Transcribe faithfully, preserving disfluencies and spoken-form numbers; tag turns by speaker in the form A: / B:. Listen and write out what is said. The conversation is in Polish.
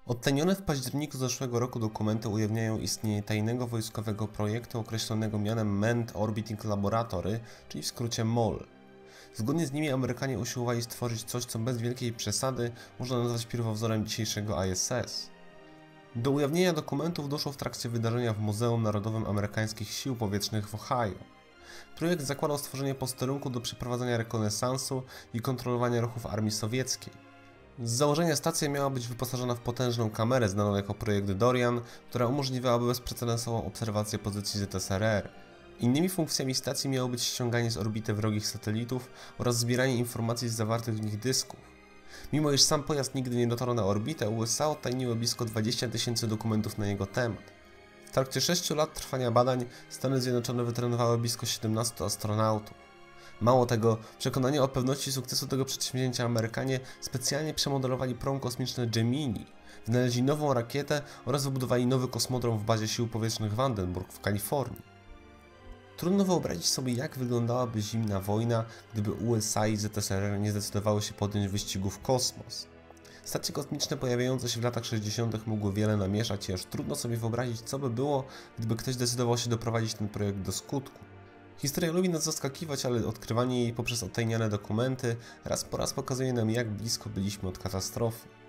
A: Odtajnione w październiku zeszłego roku dokumenty ujawniają istnienie tajnego wojskowego projektu określonego mianem Manned Orbiting Laboratory, czyli w skrócie M O L. Zgodnie z nimi Amerykanie usiłowali stworzyć coś, co bez wielkiej przesady można nazwać pierwowzorem dzisiejszego I S S. Do ujawnienia dokumentów doszło w trakcie wydarzenia w Muzeum Narodowym Amerykańskich Sił Powietrznych w Ohio. Projekt zakładał stworzenie posterunku do przeprowadzania rekonesansu i kontrolowania ruchów armii sowieckiej. Z założenia stacja miała być wyposażona w potężną kamerę znaną jako projekt Dorian, która umożliwiałaby bezprecedensową obserwację pozycji Z S R R. Innymi funkcjami stacji miało być ściąganie z orbity wrogich satelitów oraz zbieranie informacji z zawartych w nich dysków. Mimo iż sam pojazd nigdy nie dotarł na orbitę, U S A odtajniły blisko dwadzieścia tysięcy dokumentów na jego temat. W trakcie sześciu lat trwania badań Stany Zjednoczone wytrenowały blisko siedemnastu astronautów. Mało tego, przekonani o pewności sukcesu tego przedsięwzięcia Amerykanie specjalnie przemodelowali prom kosmiczny Gemini, wynaleźli nową rakietę oraz wybudowali nowy kosmodrom w bazie sił powietrznych Vandenberg w Kalifornii. Trudno wyobrazić sobie, jak wyglądałaby zimna wojna, gdyby U S A i Z S R R nie zdecydowały się podjąć wyścigu w kosmos. Stacje kosmiczne pojawiające się w latach sześćdziesiątych mogły wiele namieszać i aż trudno sobie wyobrazić, co by było, gdyby ktoś zdecydował się doprowadzić ten projekt do skutku. Historia lubi nas zaskakiwać, ale odkrywanie jej poprzez odtajniane dokumenty raz po raz pokazuje nam, jak blisko byliśmy od katastrofy.